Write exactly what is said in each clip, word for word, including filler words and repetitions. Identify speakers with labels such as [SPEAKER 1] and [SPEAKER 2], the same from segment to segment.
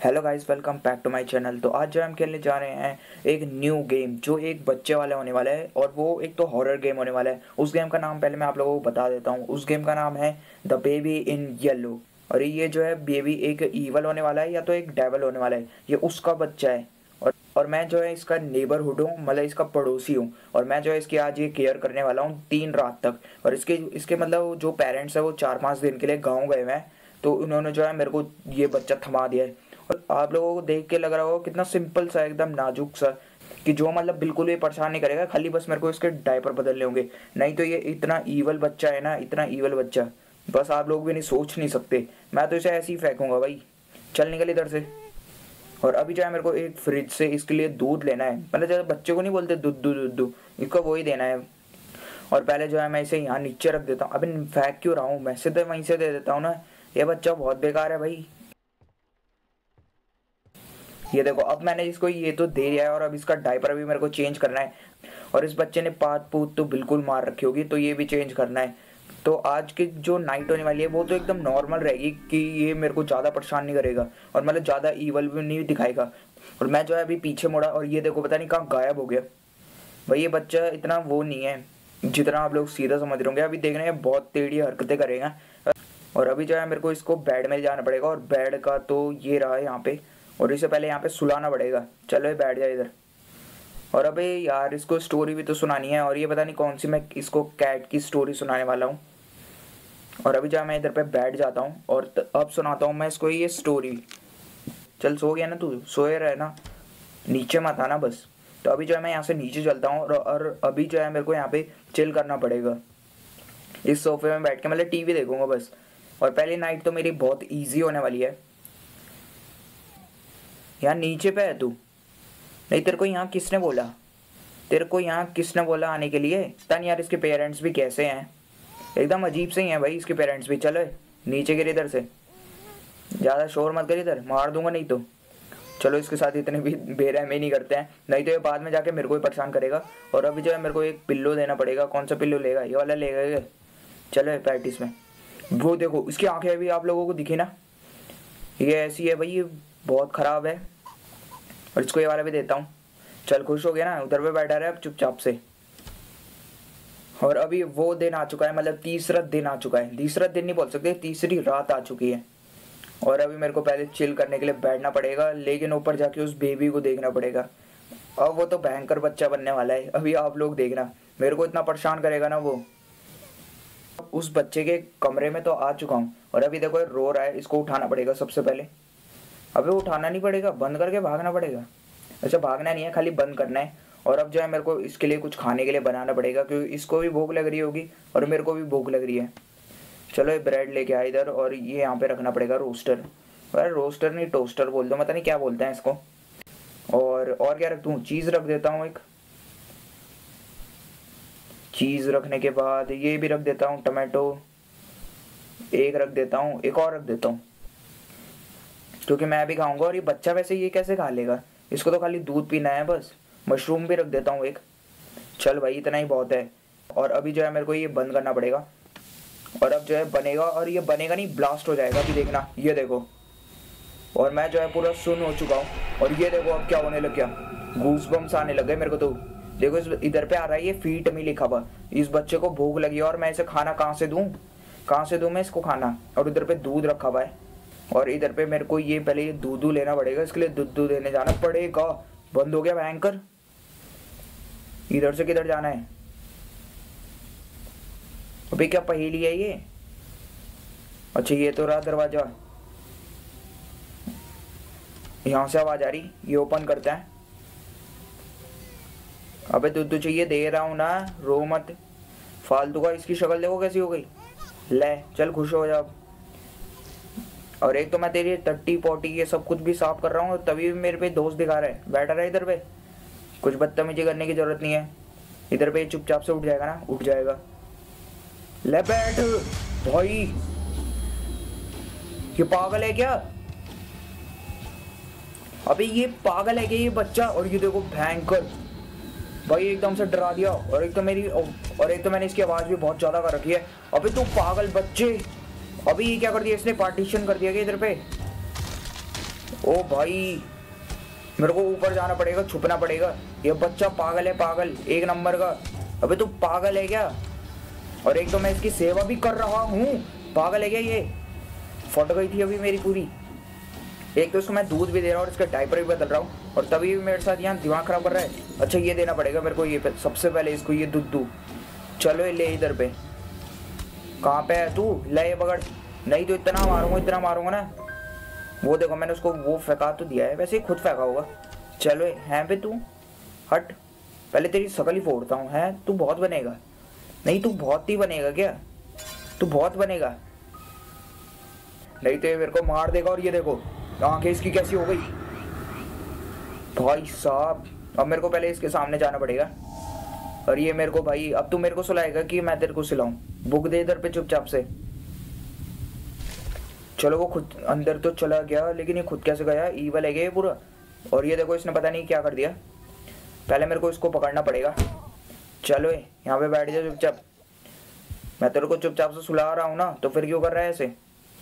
[SPEAKER 1] Hello guys, welcome back to my channel. तो आज जो हम खेलने जा रहे हैं एक न्यू गेम जो एक बच्चे वाले होने वाला है और वो एक तो हॉरर गेम होने वाला है। उस गेम का नाम पहले मैं आप लोगों को बता देता हूँ। उस गेम का नाम है द बेबी इन येलो। और ये जो है बेबी एक ईवल होने वाला है या तो एक डेवल होने वाला है। ये उसका बच्चा है और और मैं जो है इसका नेबरहुड हूँ, मतलब इसका पड़ोसी हूँ। और मैं जो है इसकी आज ये केयर करने वाला हूँ तीन रात तक। और इसके इसके मतलब जो पेरेंट्स है वो चार पाँच दिन के लिए गाँव गए हुए हैं, तो उन्होंने जो है मेरे को ये बच्चा थमा दिया है। और आप लोगों को देख के लग रहा होगा कितना सिंपल सा, एकदम नाजुक सा, कि जो मतलब बिल्कुल भी परेशान नहीं करेगा, खाली बस मेरे को इसके डायपर बदलने होंगे। नहीं तो ये इतना ईवल बच्चा है ना, इतना ईवल बच्चा, बस आप लोग भी नहीं सोच नहीं सकते। मैं तो इसे ऐसे ही फेंकूंगा भाई। चल निकल इधर से। और अभी जो है मेरे को एक फ्रिज से इसके लिए दूध लेना है। मतलब जैसे बच्चे को नहीं बोलते दूध दूध दूध दूध, इसको वही देना है। और पहले जो है मैं इसे यहाँ नीचे रख देता हूँ। अभी फेंक क्यों रहा हूँ, मैं सीधे वहीं से दे देता हूँ ना। ये बच्चा बहुत बेकार है भाई। ये देखो, अब मैंने इसको ये तो दे दिया है और अब इसका डायपर भी मेरे को चेंज करना है। और इस बच्चे ने पात पूत तो बिल्कुल मार रखी होगी, तो ये भी चेंज करना है। तो आज की जो नाइट होने वाली है वो तो एकदम नॉर्मल रहेगी कि ये मेरे को ज़्यादा परेशान नहीं करेगा और मतलब ज़्यादा ईवल भी नहीं दिखाएगा। और मैं जो है अभी पीछे मुड़ा और ये देखो पता नहीं कहाँ गायब हो गया भाई। ये बच्चा इतना वो नहीं है जितना आप लोग सीधा समझ रहे होंगे। अभी देख रहे हैं बहुत टेढ़ी हरकतें करेगा। और अभी जो है मेरे को इसको बेड में जाना पड़ेगा और बेड का तो ये रहा है यहाँ पे, और इसे पहले यहाँ पे सुलाना पड़ेगा। चलो बैठ जाए इधर। और अबे यार इसको स्टोरी भी तो सुनानी है, और ये पता नहीं कौन सी मैं इसको कैट की स्टोरी सुनाने वाला हूँ। और अभी जो मैं इधर पे बैठ जाता हूँ और अब सुनाता हूँ मैं इसको ये स्टोरी। चल सो गया ना तू, सोए रहे ना, नीचे मत आना बस। तो अभी जो है मैं यहाँ से नीचे चलता हूँ और, और अभी जो है मेरे को यहाँ पे चिल करना पड़ेगा। इस सोफे में बैठ के मतलब टीवी देखूंगा बस। और पहली नाइट तो मेरी बहुत ईजी होने वाली है। यहाँ नीचे पे है तू? नहीं, तेरे को यहाँ किसने बोला? तेरे को यहाँ किसने बोला आने के लिए? पता नहीं यार इसके पेरेंट्स भी कैसे हैं, एकदम अजीब से ही हैं भाई इसके पेरेंट्स भी। चलो नीचे गिर इधर से, ज़्यादा शोर मत कर, इधर मार दूंगा नहीं तो। चलो इसके साथ इतने भी बेरहमी नहीं करते हैं, नहीं तो ये बाद में जाके मेरे को ही परेशान करेगा। और अभी जो है मेरे को एक पिल्लो देना पड़ेगा। कौन सा पिल्लो लेगा? ये वाला लेगा ये? चलो प्रैक्टिस में। वो देखो इसकी आंखें भी आप लोगों को दिखी ना, ये ऐसी है भाई, ये बहुत ख़राब है। और इसको ये वाला भी देता हूँ। चल खुश हो गया ना, उधर पे बैठा रहे अब चुपचाप से। और अभी वो दिन आ चुका है, मतलब तीसरा दिन आ चुका है। तीसरा दिन नहीं बोल सकते, तीसरी रात आ चुकी है। और अभी मेरे को पहले चिल करने के लिए बैठना पड़ेगा, लेकिन ऊपर जाके उस बेबी को देखना पड़ेगा। अब वो तो भयंकर बच्चा बनने वाला है। अभी आप लोग देखना, मेरे को इतना परेशान करेगा ना वो। उस बच्चे के कमरे में तो आ चुका हूँ और अभी देखो रो रहा है, इसको उठाना पड़ेगा सबसे पहले। अबे उठाना नहीं पड़ेगा, बंद करके भागना पड़ेगा। अच्छा भागना नहीं है, खाली बंद करना है। और अब जो है मेरे को इसके लिए कुछ खाने के लिए बनाना पड़ेगा, क्योंकि इसको भी भूख लग रही होगी और मेरे को भी भूख लग रही है। चलो ये ब्रेड लेके आए इधर, और ये यहाँ पे रखना पड़ेगा रोस्टर। अरे रोस्टर नहीं टोस्टर बोल दो, पता नहीं क्या बोलते हैं इसको। और और क्या रख दूँ? चीज़ रख देता हूँ एक। चीज़ रखने के बाद ये भी रख देता हूँ, टमाटो एक रख देता हूँ, एक और रख देता हूँ क्योंकि मैं भी खाऊंगा। और ये बच्चा वैसे ये कैसे खा लेगा, इसको तो खाली दूध पीना है बस। मशरूम भी रख देता हूँ एक। चल भाई इतना ही बहुत है। और अभी जो है मेरे को ये बंद करना पड़ेगा। और अब जो है बनेगा, और ये बनेगा नहीं, ब्लास्ट हो जाएगा। अभी देखना, ये देखो। और मैं जो है पूरा सुन हो चुका हूँ और ये देखो अब क्या होने लग गया, गूस बम्स आने लग गए मेरे को। तो देखो इस इधर पे आ रहा है ये फीट में लिखा हुआ। इस बच्चे को भूख लगी है और मैं इसे खाना कहाँ से दूँ, कहाँ से दूँ मैं इसको खाना? और इधर पे दूध रखा हुआ है। और इधर पे मेरे को ये पहले ये दूध लेना पड़ेगा, इसके लिए दूध देने जाना पड़ेगा। बंद हो गया भयंकर। इधर से किधर जाना है? अभी क्या पहेली है ये? अच्छा ये तो रहा दरवाजा, यहाँ से आवाज आ रही, ये ओपन करता है। अबे दूध चाहिए, दे रहा हूँ ना, रो मत फालतू का। इसकी शक्ल देखो कैसी हो गई। ले चल खुश हो जा। और एक तो मैं तेरी टट्टी पोटी ये सब कुछ भी साफ कर रहा हूँ, तभी भी मेरे पे दोस्त दिखा रहा है। बैठा रहा इधर पे, कुछ बदतमीजी करने की जरूरत नहीं है। इधर पे चुपचाप से उठ जाएगा ना, उठ जाएगा। ले बैठ भाई, ये पागल है क्या? अबे ये पागल है क्या ये बच्चा? और ये देखो भयंकर भाई, एकदम से डरा दिया। और एक तो मेरी और एक तो मैंने इसकी आवाज भी बहुत ज्यादा कर रखी है। अबे तू पागल बच्चे, अभी ये क्या कर दिया इसने, पार्टीशन कर दिया क्या इधर पे? ओ भाई मेरे को ऊपर जाना पड़ेगा, छुपना पड़ेगा। ये बच्चा पागल है, पागल एक नंबर का। अबे तू पागल है क्या? और एक तो मैं इसकी सेवा भी कर रहा हूँ, पागल है क्या ये? फट गई थी अभी मेरी पूरी। एक तो इसको मैं दूध भी दे रहा हूँ और इसका डायपर भी बदल रहा हूँ, और तभी भी मेरे साथ यहाँ दिमाग खराब कर रहा है। अच्छा ये देना पड़ेगा मेरे को, ये सबसे पहले इसको ये दूध दूँ। चलो ये ले इधर पे। कहाँ पे है तू? ले ये पकड़। नहीं तो इतना मारूंगा, इतना मारूंगा ना। वो देखो मैंने उसको वो फेंका तो दिया है, वैसे ही खुद फेंका होगा। चलो है पे तू, हट। पहले तेरी शकल ही फोड़ता हूँ। है तू बहुत बनेगा? नहीं तू बहुत ही बनेगा क्या? तू बहुत बनेगा? नहीं तो ये मेरे को मार देगा। और ये देखो आंखें इसकी कैसी हो गई भाई साहब। अब मेरे को पहले इसके सामने जाना पड़ेगा। और ये मेरे को भाई, अब तू मेरे को सुलाएगा कि मैं तेरे को सुलाऊं? बुक दे इधर पे चुपचाप से। चलो वो खुद अंदर तो चला गया, लेकिन ये खुद कैसे गया? ईवल है ये पूरा। और ये देखो इसने पता नहीं क्या कर दिया। पहले मेरे को इसको पकड़ना पड़ेगा। चलो यहाँ पे बैठ जा चुपचाप। मैं तेरे को चुपचाप से सुला रहा हूँ ना, तो फिर क्यों कर रहा है ऐसे?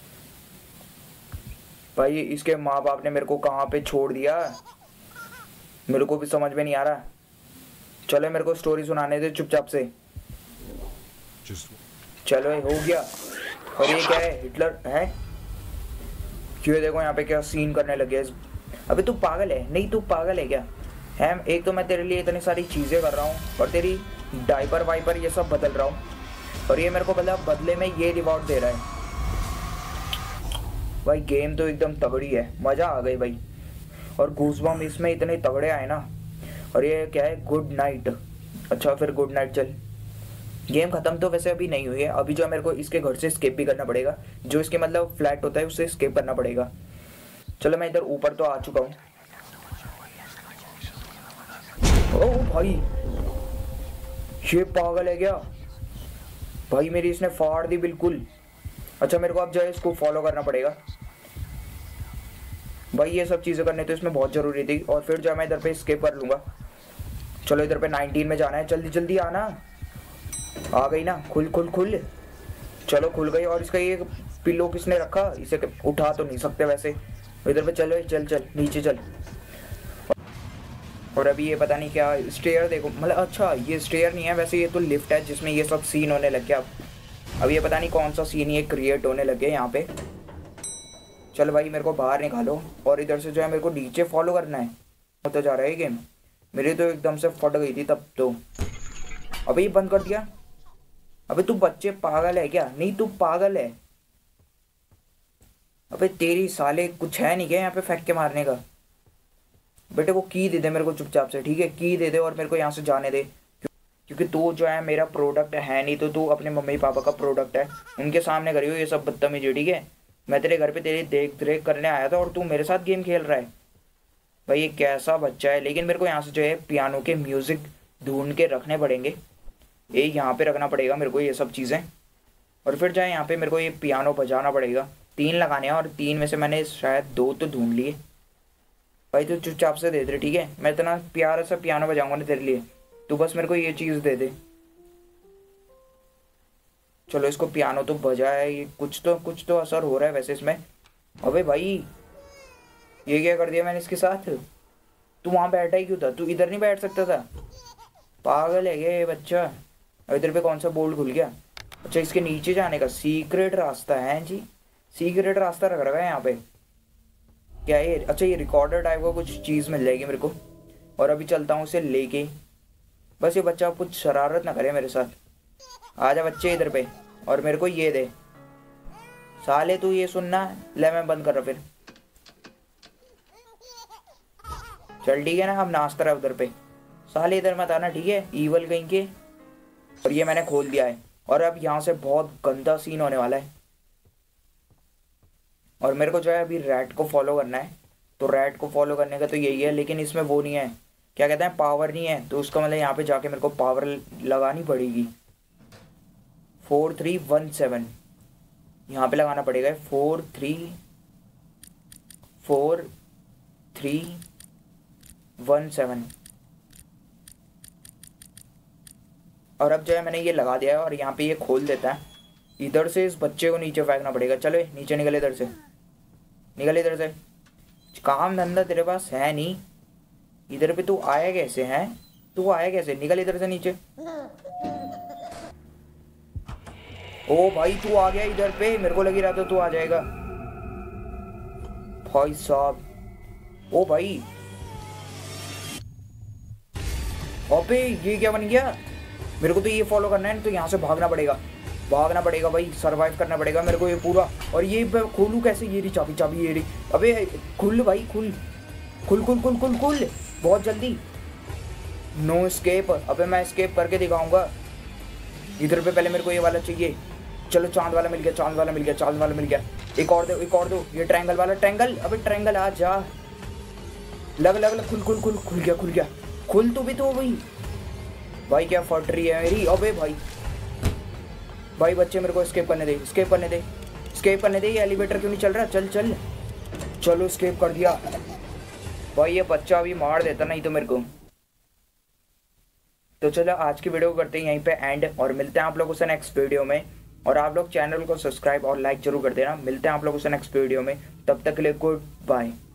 [SPEAKER 1] भाई इसके माँ बाप ने मेरे को कहाँ पे छोड़ दिया, मेरे को भी समझ में नहीं आ रहा। चलो मेरे को स्टोरी सुनाने दे चुपचाप से। चलो हो गया। और ये क्या है? हिटलर है क्यों? देखो यहाँ पे क्या सीन करने लगे। अबे तू पागल है? नहीं तू पागल है क्या? है एक तो मैं तेरे लिए इतनी सारी चीजें कर रहा हूँ, और तेरी डायपर वाइपर ये सब बदल रहा हूँ, और ये मेरे को बदला बदले में ये रिवॉर्ड दे रहा है। भाई गेम तो एकदम तगड़ी है, मजा आ गई भाई। और गूज़बम्प इसमें इतने तगड़े आए ना। और ये क्या है? Good night. अच्छा फिर गुड नाइट। चल गेम खत्म तो वैसे अभी नहीं हुई है। अभी जो है मेरे को इसके घर से स्केप भी करना पड़ेगा, जो इसके मतलब फ्लैट होता है उससे स्केप करना पड़ेगा। चलो मैं इधर ऊपर तो आ चुका हूँ। ओ भाई ये पागल है क्या भाई? मेरी इसने फाड़ दी बिल्कुल। अच्छा मेरे को अब जो है इसको फॉलो करना पड़ेगा भाई। ये सब चीज़ें करने तो इसमें बहुत ज़रूरी थी। और फिर जो है मैं इधर पे स्केप कर लूँगा। चलो इधर पे नाइनटीन में जाना है, जल्दी जल्दी आना। आ गई ना? खुल खुल खुल। चलो खुल गई। और इसका ये पिल्लो किसने रखा? इसे उठा तो नहीं सकते वैसे। इधर पे चलो, चल चल नीचे चल। और अभी ये पता नहीं क्या स्टेयर देखो, मतलब अच्छा ये स्टेयर नहीं है वैसे, ये तो लिफ्ट है जिसमें ये सब सीन होने लग गया। अब अब ये पता नहीं कौन सा सीन ये क्रिएट होने लग गया यहाँ पे। चल भाई मेरे को बाहर निकालो। और इधर से जो है मेरे को नीचे फॉलो करना है। होता जा रहा है गेम। मेरी तो एकदम से फट गई थी तब तो। अबे ये बंद कर दिया। अबे तू बच्चे पागल है क्या? नहीं तू पागल है। अबे तेरी साले कुछ है नहीं क्या यहाँ पे फेंक के मारने का? बेटे वो की दे दे मेरे को चुपचाप से, ठीक है? की दे दे और मेरे को यहाँ से जाने दे। क्योंकि तू जो है मेरा प्रोडक्ट है नहीं, तो तू अपने मम्मी पापा का प्रोडक्ट है। उनके सामने करी हो ये सब बदतमीजी, ठीक है? मैं तेरे घर पे तेरी देख रेख करने आया था और तू मेरे साथ गेम खेल रहा है। भाई ये कैसा बच्चा है? लेकिन मेरे को यहाँ से जो है पियानो के म्यूज़िक ढूंढ के रखने पड़ेंगे। ये यहाँ पे रखना पड़ेगा मेरे को ये सब चीज़ें। और फिर जो है यहाँ पे मेरे को ये पियानो बजाना पड़ेगा। तीन लगाने हैं और तीन में से मैंने शायद दो तो ढूंढ लिए। भाई तू चुपचाप से दे दे, ठीक है? मैं इतना प्यारा सा पियानो बजाऊंगा ना तेरे लिए, तू बस मेरे को ये चीज़ दे दे। चलो इसको पियानो तो बजाया, ये कुछ तो कुछ तो असर हो रहा है वैसे इसमें। अबे भाई ये क्या कर दिया मैंने इसके साथ? तू वहाँ बैठा ही क्यों था? तू इधर नहीं बैठ सकता था? पागल है ये बच्चा। अब इधर पे कौन सा बोल्ट खुल गया? अच्छा इसके नीचे जाने का सीक्रेट रास्ता है जी। सीक्रेट रास्ता रख रखा है यहाँ पे। क्या है ये? अच्छा ये रिकॉर्डर टाइप का कुछ चीज़ मिल जाएगी मेरे को। और अभी चलता हूँ इसे लेके। बस ये बच्चा कुछ शरारत ना करे मेरे साथ। आजा बच्चे इधर पे, और मेरे को ये दे। साले तू ये सुनना। ले मैं बंद कर रहा फिर। चल ठीक है ना, अब नाश्ता रहा उधर पे। साले इधर मत आना, ठीक है? ईवल कहीं के। और ये मैंने खोल दिया है। और अब यहाँ से बहुत गंदा सीन होने वाला है। और मेरे को जो है अभी रैट को फॉलो करना है। तो रैट को फॉलो करने का तो यही है, लेकिन इसमें वो नहीं है, क्या कहते हैं, पावर नहीं है। तो उसका मतलब यहाँ पे जाके मेरे को पावर लगानी पड़ेगी। फोर थ्री वन सेवन यहाँ पे लगाना पड़ेगा। Four three four three one seven. और अब जो है मैंने ये लगा दिया है और यहाँ पे ये खोल देता है। इधर से इस बच्चे को नीचे फेंकना पड़ेगा। चलो नीचे निकल, इधर से निकल, इधर से काम धंधा तेरे पास है नहीं, इधर पे तू आया कैसे है? तू आया कैसे? निकल इधर से नीचे। ओ भाई तू आ गया इधर पे, मेरे को लग ही रहा था तू आ जाएगा भाई साहब। ओ भाई अबे ये क्या बन गया? मेरे को तो ये फॉलो करना है, तो यहाँ से भागना पड़ेगा, भागना पड़ेगा भाई, सरवाइव करना पड़ेगा मेरे को ये पूरा। और ये खोलूँ कैसे? ये रही चाबी, चाबी ये रही। अबे खुल भाई, खुल खुल खुल खुल खुल खुल बहुत जल्दी। No escape. अबे मैं स्केप करके दिखाऊंगा। इधर पे पहले मेरे को ये वाला चाहिए। चलो चांद वाला मिल गया, चांद वाला मिल गया, चांद वाला मिल गया। एक और दो, एक और दो। ये ट्रायंगल वाला, ट्रायंगल। अबे ट्रायंगल आ जा, लग लग लग, खुल खुल खुल खुल गया, खुल गया, खुल तो भी तो भाई। भाई क्या फट रही है मेरी। अबे भाई भाई बच्चे मेरे को स्केप करने दे, स्केप करने दे, स्केप करने दे। ये एलिवेटर क्यों नहीं चल रहा? चल चल, चलो स्केप कर दिया भाई। ये बच्चा अभी मार देता नहीं तो मेरे को। तो चलो आज की वीडियो को करते हैं यहीं पे एंड, और मिलते हैं आप लोगों से नेक्स्ट वीडियो में। और आप लोग चैनल को सब्सक्राइब और लाइक जरूर कर देना। मिलते हैं आप लोगों से नेक्स्ट वीडियो में, तब तक के लिए गुड बाय।